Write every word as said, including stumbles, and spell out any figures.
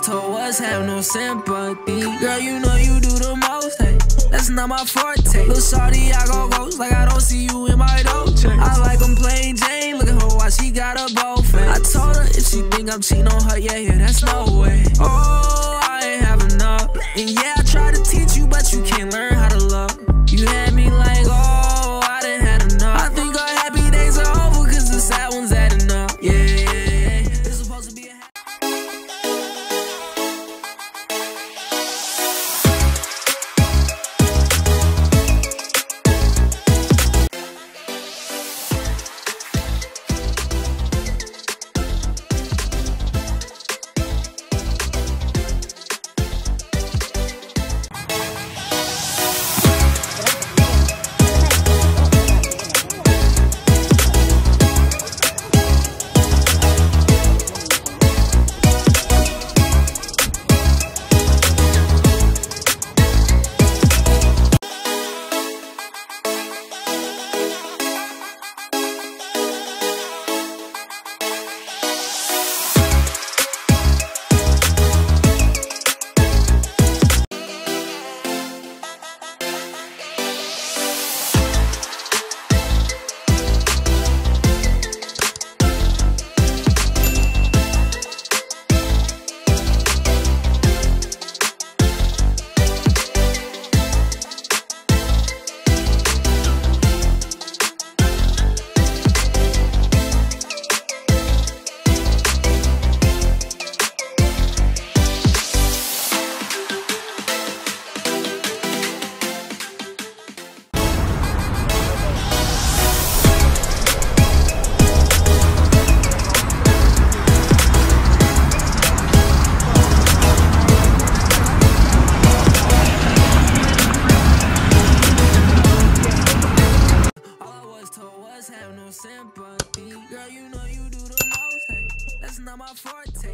told was have no sympathy. Girl, you know you do the most, hey, that's not my forte. Little shawty, I go ghost like I don't see you in my dough. I like I'm plain Jane, look at her while she got a bow face. I told her if she think I'm cheating on her, yeah, yeah, that's no way. Oh, I ain't have enough. And yeah, I tried to teach you, but you can't learn how to love. You had me like, oh, I done had enough. I think our happy days are over, cause the sad ones adding up. Yeah, yeah, yeah. It's supposed to be a have no sympathy. Girl, you know you do the most, hey, that's not my forte.